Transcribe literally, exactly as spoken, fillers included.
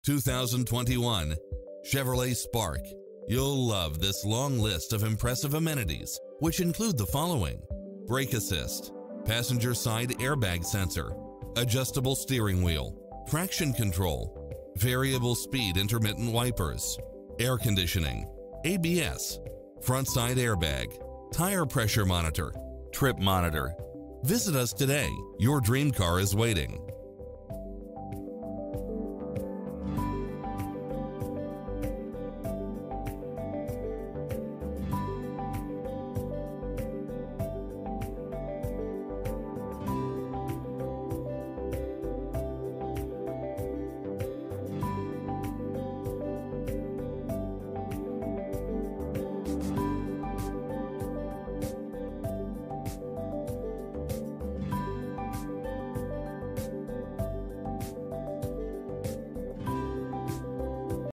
two thousand twenty-one Chevrolet Spark. You'll love this long list of impressive amenities, which include the following: brake assist, passenger side airbag sensor, adjustable steering wheel, traction control, variable speed intermittent wipers, air conditioning, A B S, front side airbag, tire pressure monitor, trip monitor. Visit us today. Your dream car is waiting.